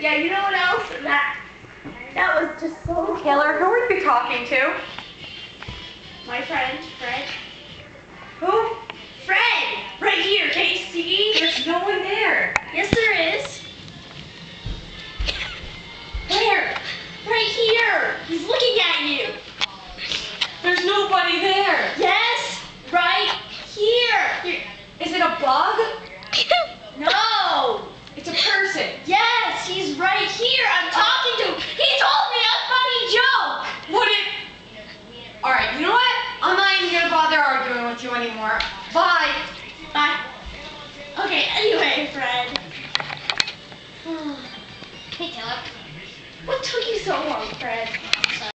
Yeah, you know what else? That was just so Taylor, who are you talking to? my friend, Fred. Who? Fred! Right here, can you see? There's no one there. Yes, there is. Where? Right here! He's looking at you! There's nobody there. Yes! Right here! Is it a bug? No! It's a person. Yes, he's right here! I'm talking to him! He told me a funny joke! What did... Alright, you know what? I'm not even gonna bother arguing with you anymore. Bye. Bye. Okay, anyway, Fred. Hey, Taylor. What took you so long, Fred?